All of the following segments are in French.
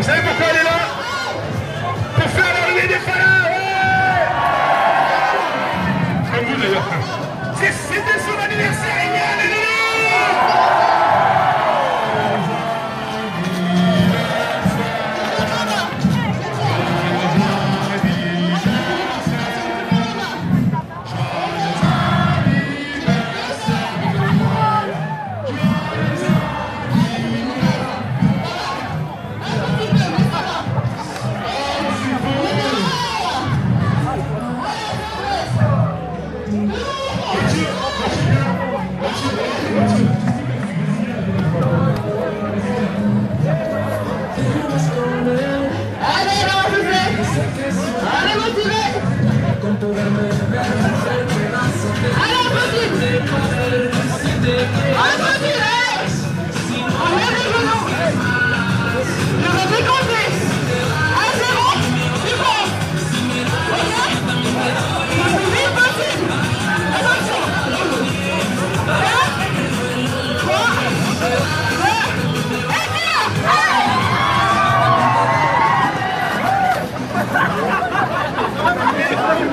savez pourquoi elle est là? Pour faire l'arrivée des pharaons. Comme vous d'ailleurs. C'était son anniversaire hier, les loulous.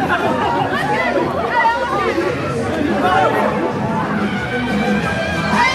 Hey!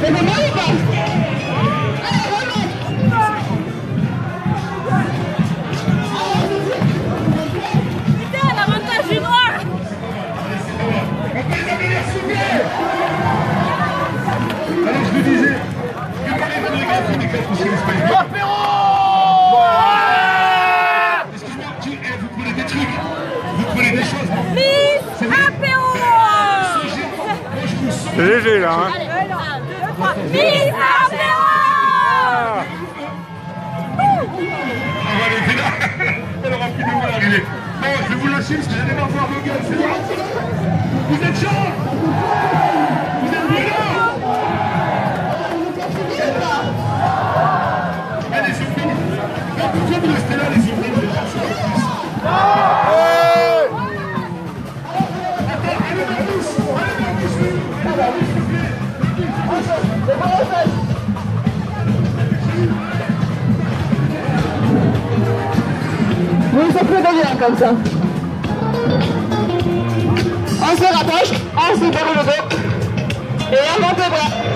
C'est léger là, hein. Miss Apéro! Elle aura plus de mal à arriver. Bon, je vais vous lâcher parce que j'allais pas voir vos gars, c'est bon. Vous êtes chaud? Vous êtes brûlants? Allez, les surprises. Non, pourquoi vous restez là, les surprises? Oui, ça peut devenir comme ça. On se rapproche, on se déroule le dos. Et on monte les bras.